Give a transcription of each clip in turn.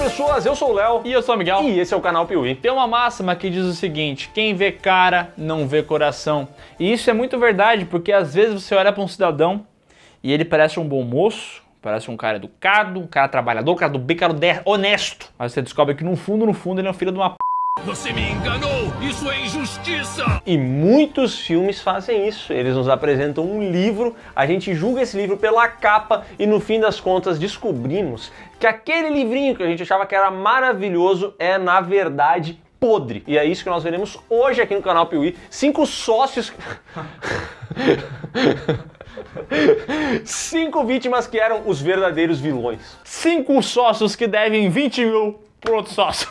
pessoas, eu sou o Léo. E eu sou o Miguel. E esse é o canal Piuí. Tem uma máxima que diz o seguinte: quem vê cara, não vê coração. E isso é muito verdade, porque às vezes você olha para um cidadão e ele parece um bom moço, parece um cara educado, um cara trabalhador, um cara do bem, um cara honesto. Mas você descobre que no fundo ele é um filho de uma p... Você me enganou! Isso é injustiça! E muitos filmes fazem isso. Eles nos apresentam um livro, a gente julga esse livro pela capa e no fim das contas descobrimos que aquele livrinho que a gente achava que era maravilhoso é, na verdade, podre. E é isso que nós veremos hoje aqui no canal Piuí. 5 sócios... 5 vítimas que eram os verdadeiros vilões. 5 sócios que devem 20 mil pro outro sócio.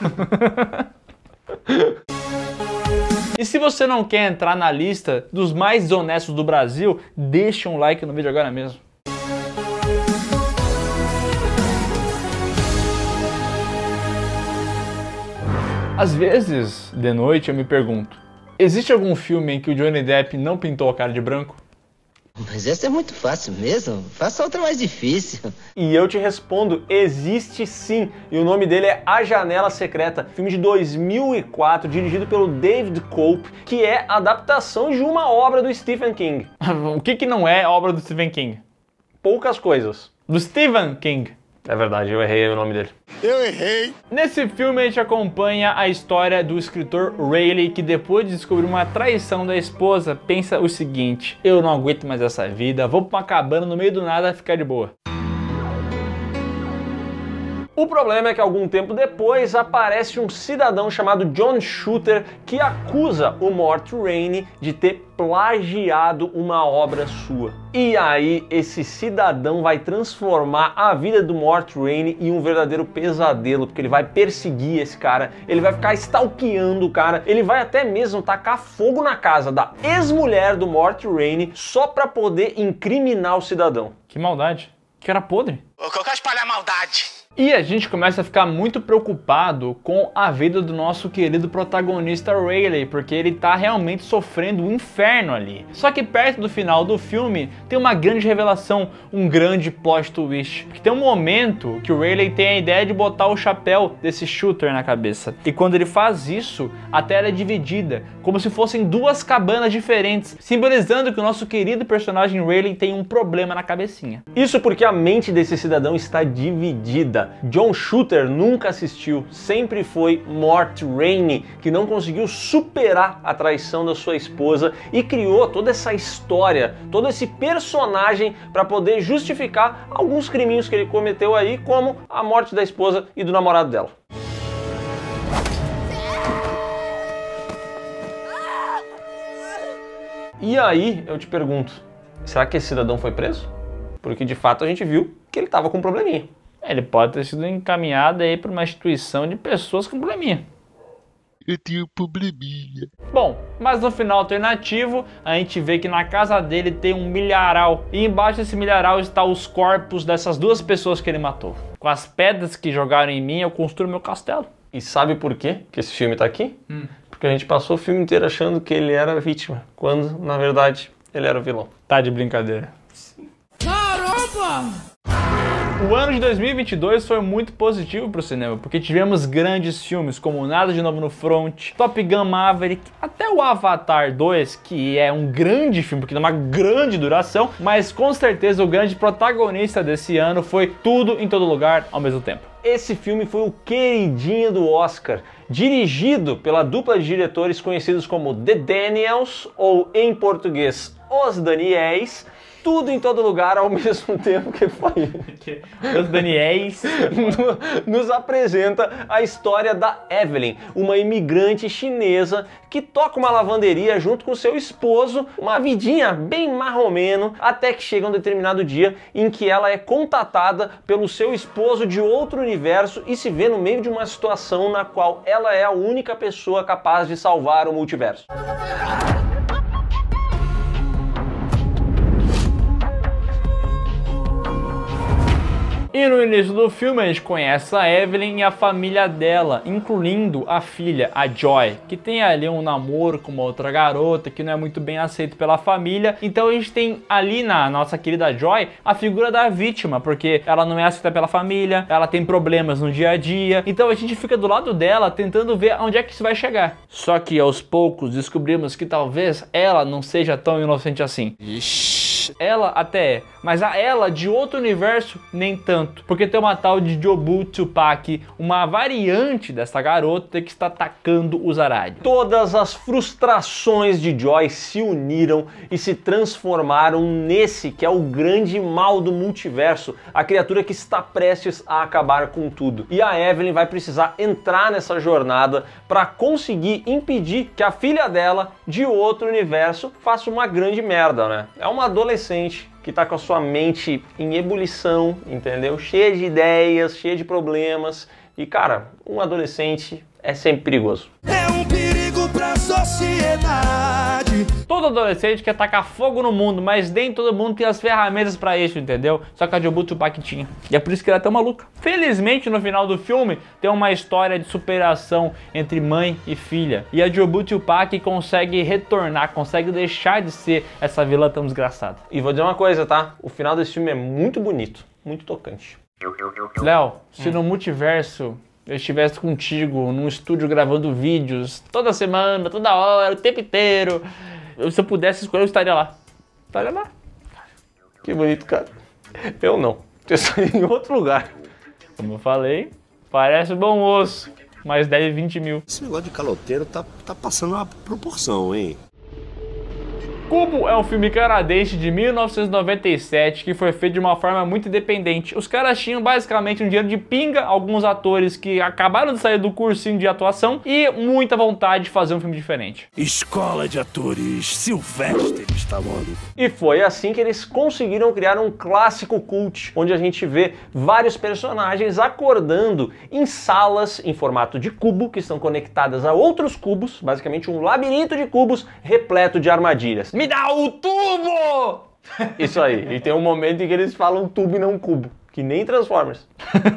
E se você não quer entrar na lista dos mais desonestos do Brasil, deixa um like no vídeo agora mesmo. Às vezes, de noite, eu me pergunto, existe algum filme em que o Johnny Depp não pintou a cara de branco? Mas essa é muito fácil mesmo. Faça outra mais difícil. E eu te respondo, existe sim. E o nome dele é A Janela Secreta, filme de 2004, dirigido pelo David Koepp, que é a adaptação de uma obra do Stephen King. O que não é obra do Stephen King? Poucas coisas. Do Stephen King. É verdade, eu errei o nome dele. Eu errei! Nesse filme a gente acompanha a história do escritor Riley, que depois de descobrir uma traição da esposa, pensa o seguinte: eu não aguento mais essa vida, vou pra uma cabana no meio do nada ficar de boa. O problema é que algum tempo depois aparece um cidadão chamado John Shooter que acusa o Mort Rainey de ter plagiado uma obra sua. E aí esse cidadão vai transformar a vida do Mort Rainey em um verdadeiro pesadelo, porque ele vai perseguir esse cara, ele vai ficar stalkeando o cara, ele vai até mesmo tacar fogo na casa da ex-mulher do Mort Rainey só pra poder incriminar o cidadão. Que maldade, que era podre. Eu quero espalhar maldade! E a gente começa a ficar muito preocupado com a vida do nosso querido protagonista Riley, porque ele tá realmente sofrendo um inferno ali. Só que perto do final do filme tem uma grande revelação, um grande plot twist. Porque tem um momento que o Riley tem a ideia de botar o chapéu desse Shooter na cabeça. E quando ele faz isso, a tela é dividida, como se fossem 2 cabanas diferentes, simbolizando que o nosso querido personagem Riley tem um problema na cabecinha. Isso porque a mente desse cidadão está dividida. John Shooter nunca assistiu, sempre foi Mort Rainey, que não conseguiu superar a traição da sua esposa e criou toda essa história, todo esse personagem para poder justificar alguns criminhos que ele cometeu aí, como a morte da esposa e do namorado dela. E aí eu te pergunto, será que esse cidadão foi preso? Porque de fato a gente viu que ele estava com um probleminha. Ele pode ter sido encaminhado aí para uma instituição de pessoas com probleminha. Eu tenho probleminha. Bom, mas no final alternativo, a gente vê que na casa dele tem um milharal. E embaixo desse milharal estão os corpos dessas 2 pessoas que ele matou. Com as pedras que jogaram em mim, eu construo meu castelo. E sabe por quê que esse filme tá aqui? Porque a gente passou o filme inteiro achando que ele era a vítima, quando, na verdade, ele era o vilão. Tá de brincadeira. Caramba! O ano de 2022 foi muito positivo para o cinema, porque tivemos grandes filmes como Nada de Novo no Front, Top Gun Maverick, até o Avatar 2, que é um grande filme, porque tem uma grande duração, mas com certeza o grande protagonista desse ano foi Tudo em Todo Lugar ao mesmo tempo. Esse filme foi o queridinho do Oscar, dirigido pela dupla de diretores conhecidos como The Daniels, ou em português, Os Daniels. Tudo em Todo Lugar ao mesmo tempo que foi. Os Daniels nos apresenta a história da Evelyn, uma imigrante chinesa que toca uma lavanderia junto com seu esposo, uma vidinha bem marromeno, até que chega um determinado dia em que ela é contatada pelo seu esposo de outro universo e se vê no meio de uma situação na qual ela é a única pessoa capaz de salvar o multiverso. E no início do filme a gente conhece a Evelyn e a família dela, incluindo a filha, a Joy, que tem ali um namoro com uma outra garota que não é muito bem aceito pela família. Então a gente tem ali na nossa querida Joy a figura da vítima, porque ela não é aceita pela família, ela tem problemas no dia a dia, então a gente fica do lado dela tentando ver onde é que isso vai chegar. Só que aos poucos descobrimos que talvez ela não seja tão inocente assim. Ela até é, mas a ela de outro universo nem tanto, porque tem uma tal de Jobu Tupac, uma variante dessa garota que está atacando os Arad. Todas as frustrações de Joy se uniram e se transformaram nesse que é o grande mal do multiverso, a criatura que está prestes a acabar com tudo. E a Evelyn vai precisar entrar nessa jornada para conseguir impedir que a filha dela de outro universo faça uma grande merda, né? É uma adolescente que tá com a sua mente em ebulição, entendeu? Cheia de ideias, cheia de problemas. E, cara, um adolescente é sempre perigoso. É um perigo pra sociedade. Todo adolescente quer tacar fogo no mundo, mas nem todo mundo tem as ferramentas pra isso, entendeu? Só que a Jobu Tupac tinha. E é por isso que ela é tão maluca. Felizmente, no final do filme, tem uma história de superação entre mãe e filha. E a Jobu Tupac consegue retornar, consegue deixar de ser essa vilã tão desgraçada. E vou dizer uma coisa, tá? O final desse filme é muito bonito, muito tocante. Léo, se no multiverso eu estivesse contigo num estúdio gravando vídeos toda semana, toda hora, o tempo inteiro, se eu pudesse escolher, eu estaria lá. Estaria lá. Que bonito, cara. Eu não. Eu estaria em outro lugar. Como eu falei, parece bom moço, mas deve 20 mil. Esse negócio de caloteiro tá passando uma proporção, hein? Cubo é um filme canadense de 1997 que foi feito de uma forma muito independente. Os caras tinham basicamente um dinheiro de pinga, alguns atores que acabaram de sair do cursinho de atuação e muita vontade de fazer um filme diferente. Escola de atores Silvestres, tá maluco? E foi assim que eles conseguiram criar um clássico cult, onde a gente vê vários personagens acordando em salas em formato de cubo que estão conectadas a outros cubos, basicamente um labirinto de cubos repleto de armadilhas. Me dá o tubo! Isso aí, e tem um momento em que eles falam tubo e não cubo, que nem Transformers.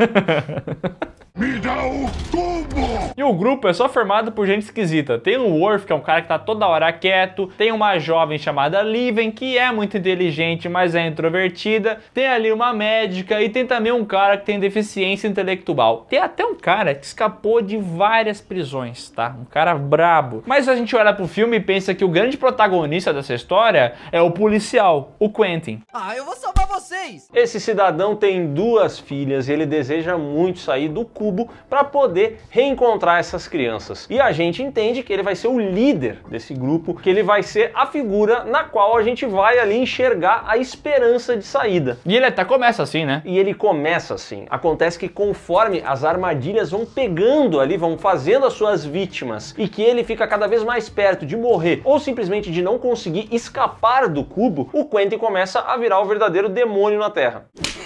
Me dá o tubo! E o grupo é só formado por gente esquisita. Tem o Worf, que é um cara que tá toda hora quieto. Tem uma jovem chamada Liven, que é muito inteligente, mas é introvertida. Tem ali uma médica e tem também um cara que tem deficiência intelectual. Tem até um cara que escapou de várias prisões, tá? Um cara brabo. Mas a gente olha pro filme e pensa que o grande protagonista dessa história é o policial, o Quentin. Ah, eu vou salvar vocês! Esse cidadão tem 2 filhas e ele deseja muito sair do cubo para poder reencontrar essas crianças. E a gente entende que ele vai ser o líder desse grupo, que ele vai ser a figura na qual a gente vai ali enxergar a esperança de saída. E ele até começa assim, né? E ele começa assim. Acontece que conforme as armadilhas vão pegando ali, vão fazendo as suas vítimas, e que ele fica cada vez mais perto de morrer, ou simplesmente de não conseguir escapar do cubo, o Quentin começa a virar o verdadeiro demônio na Terra.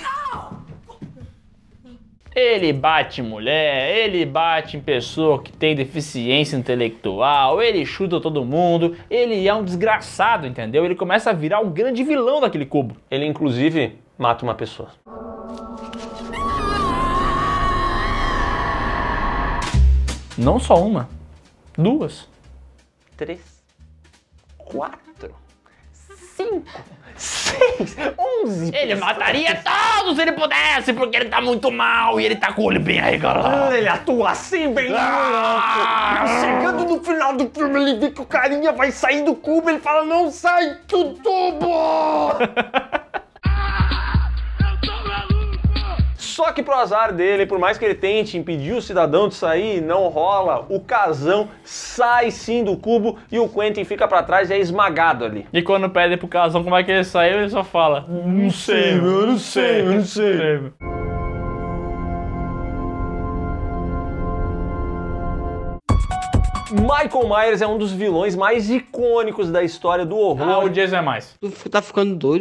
Ele bate em mulher, ele bate em pessoa que tem deficiência intelectual, ele chuta todo mundo, ele é um desgraçado, entendeu? Ele começa a virar um grande vilão daquele cubo. Ele, inclusive, mata uma pessoa. Não só uma, 2, 3, 4, 5, 6, 11. Ele mataria todos se ele pudesse, porque ele tá muito mal e ele tá com o olho bem arregalado. Ele atua assim, bem louco. Chegando no final do filme, ele vê que o carinha vai sair do cubo, ele fala, não sai do tubo! Só que pro azar dele, por mais que ele tente impedir o cidadão de sair, não rola, o Casão sai sim do cubo e o Quentin fica pra trás e é esmagado ali. E quando pedem pro Casão como é que ele saiu, ele só fala, não sei, eu não sei, eu não sei. Michael Myers é um dos vilões mais icônicos da história do horror. O Jason é mais. Tu tá ficando doido?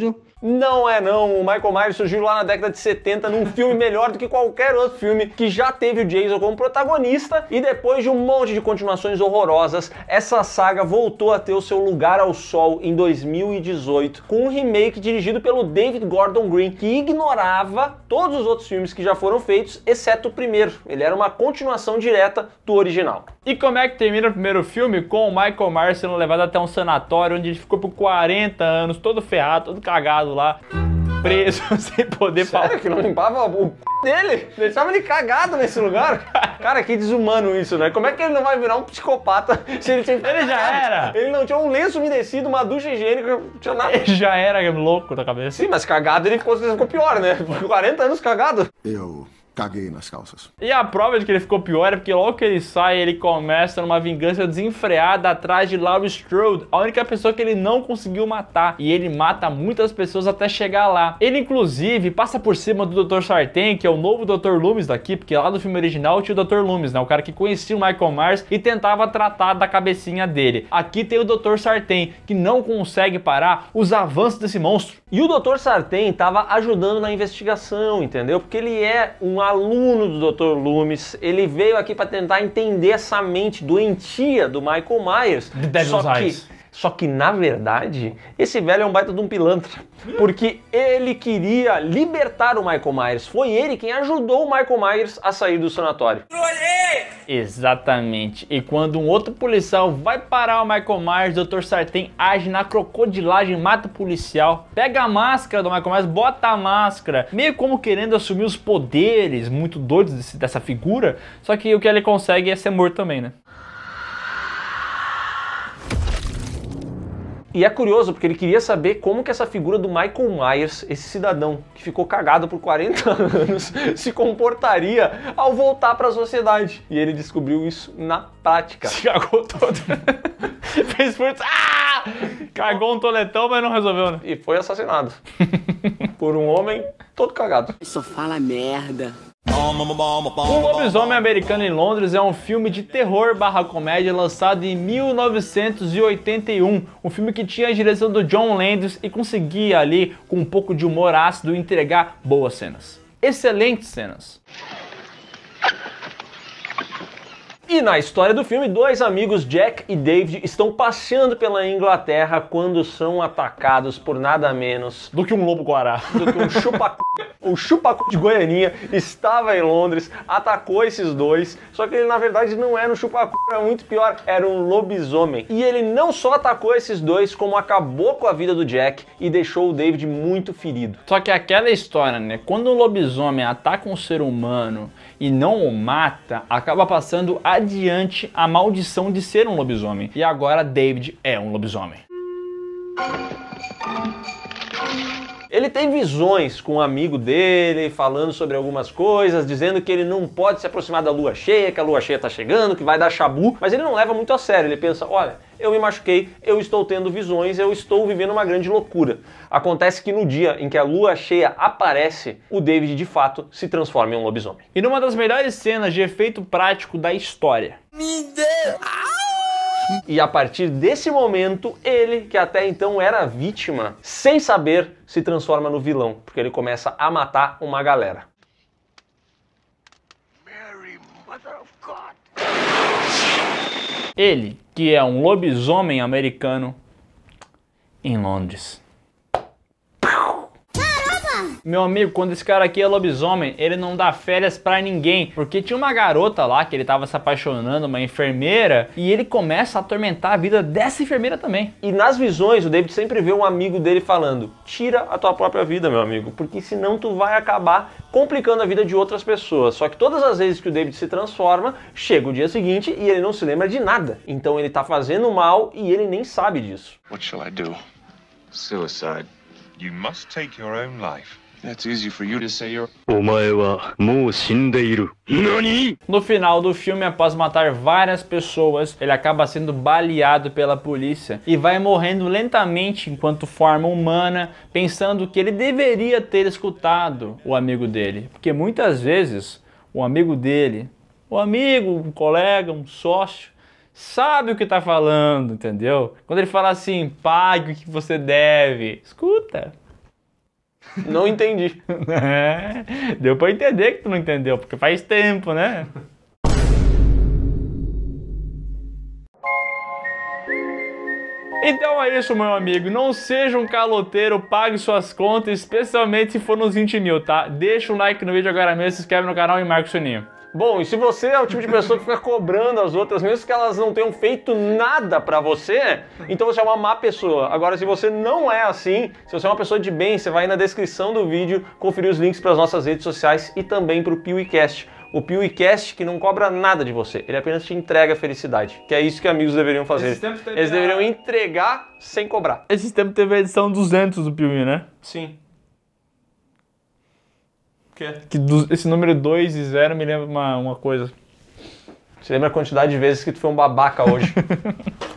Não é não, o Michael Myers surgiu lá na década de 70 num filme melhor do que qualquer outro filme que já teve o Jason como protagonista, e depois de um monte de continuações horrorosas, essa saga voltou a ter o seu lugar ao sol em 2018, com um remake dirigido pelo David Gordon Green, que ignorava todos os outros filmes que já foram feitos, exceto o primeiro. Ele era uma continuação direta do original. E como é que termina o primeiro filme? Com o Michael Myers sendo levado até um sanatório, onde ele ficou por 40 anos, todo ferrado, todo cagado lá, preso, sem poder falar. Sério que não limpava o c... dele? Deixava ele cagado nesse lugar? Cara, que desumano isso, né? Como é que ele não vai virar um psicopata se ele tinha... Ele já era! Ele não tinha um lenço umedecido, uma ducha higiênica, não tinha nada. Ele já era louco da cabeça. Sim, mas cagado ele ficou pior, né? 40 anos cagado. Eu caguei nas calças. E a prova de que ele ficou pior é porque logo que ele sai, ele começa numa vingança desenfreada atrás de Laurie Strode, a única pessoa que ele não conseguiu matar. E ele mata muitas pessoas até chegar lá. Ele, inclusive, passa por cima do Dr. Sartain, que é o novo Dr. Loomis daqui, porque lá no filme original tinha o Dr. Loomis, né? O cara que conhecia o Michael Myers e tentava tratar da cabecinha dele. Aqui tem o Dr. Sartain, que não consegue parar os avanços desse monstro. E o Dr. Sartain estava ajudando na investigação, entendeu? Porque ele é um aluno do Dr. Loomis, ele veio aqui para tentar entender essa mente doentia do Michael Myers. Só que, na verdade, esse velho é um baita de um pilantra, porque ele queria libertar o Michael Myers. Foi ele quem ajudou o Michael Myers a sair do sanatório. Exatamente. E quando um outro policial vai parar o Michael Myers, o Dr. Sartain age na crocodilagem, mata o policial, pega a máscara do Michael Myers, bota a máscara, meio como querendo assumir os poderes muito doidos dessa figura, só que o que ele consegue é ser morto também, né? E é curioso, porque ele queria saber como que essa figura do Michael Myers, esse cidadão que ficou cagado por 40 anos, se comportaria ao voltar para a sociedade. E ele descobriu isso na prática. Se cagou todo. Fez força. Ah! Cagou um toletão, mas não resolveu, né? E foi assassinado. Por um homem todo cagado. Só fala merda. Um Lobisomem Americano em Londres é um filme de terror / comédia lançado em 1981. Um filme que tinha a direção do John Landis e conseguia ali, com um pouco de humor ácido, entregar boas cenas. Excelentes cenas. E na história do filme, dois amigos, Jack e David, estão passeando pela Inglaterra quando são atacados por nada menos do que um lobo-guará. Do que um chupacu. O chupacu de Goianinha estava em Londres, atacou esses dois, só que ele na verdade não era um chupacu, era muito pior, era um lobisomem. E ele não só atacou esses dois, como acabou com a vida do Jack e deixou o David muito ferido. Só que aquela história, né? Quando um lobisomem ataca um ser humano e não o mata, acaba passando adiante a maldição de ser um lobisomem. E agora David é um lobisomem. Ele tem visões com um amigo dele, falando sobre algumas coisas, dizendo que ele não pode se aproximar da lua cheia, que a lua cheia tá chegando, que vai dar chabu, mas ele não leva muito a sério, ele pensa, olha, eu me machuquei, eu estou tendo visões, eu estou vivendo uma grande loucura. Acontece que no dia em que a lua cheia aparece, o David de fato se transforma em um lobisomem. E numa das melhores cenas de efeito prático da história. Me deu! E a partir desse momento, ele, que até então era vítima, sem saber, se transforma no vilão, porque ele começa a matar uma galera. Mary, Mother of God. Ele, que é um lobisomem americano em Londres. Meu amigo, quando esse cara aqui é lobisomem, ele não dá férias pra ninguém, porque tinha uma garota lá que ele tava se apaixonando, uma enfermeira, e ele começa a atormentar a vida dessa enfermeira também. E nas visões, o David sempre vê um amigo dele falando, tira a tua própria vida, meu amigo, porque senão tu vai acabar complicando a vida de outras pessoas. Só que todas as vezes que o David se transforma, chega o dia seguinte e ele não se lembra de nada. Então ele tá fazendo mal e ele nem sabe disso. What shall I do? Suicide. You must take your own life. That's easy for you to say. No final do filme, após matar várias pessoas, ele acaba sendo baleado pela polícia e vai morrendo lentamente enquanto forma humana, pensando que ele deveria ter escutado o amigo dele. Porque muitas vezes, o amigo dele, um colega, um sócio, sabe o que tá falando, entendeu? Quando ele fala assim, pague o que você deve, escuta. Não entendi. Deu pra entender que tu não entendeu, porque faz tempo, né? Então é isso, meu amigo. Não seja um caloteiro, pague suas contas, especialmente se for nos 20 mil, tá? Deixa um like no vídeo agora mesmo, se inscreve no canal e marca o sininho. Bom, e se você é o tipo de pessoa que fica cobrando as outras, mesmo que elas não tenham feito nada pra você, então você é uma má pessoa. Agora, se você não é assim, se você é uma pessoa de bem, você vai aí na descrição do vídeo conferir os links para as nossas redes sociais e também para o PeeWeeCast. O PeeWeeCast que não cobra nada de você, ele apenas te entrega felicidade, que é isso que amigos deveriam fazer. Eles deveriam entregar sem cobrar. Esse tempo teve a edição 200 do Piuí, né? Sim. O quê? Que esse número 2 e 0 me lembra uma coisa. Você lembra a quantidade de vezes que tu foi um babaca hoje?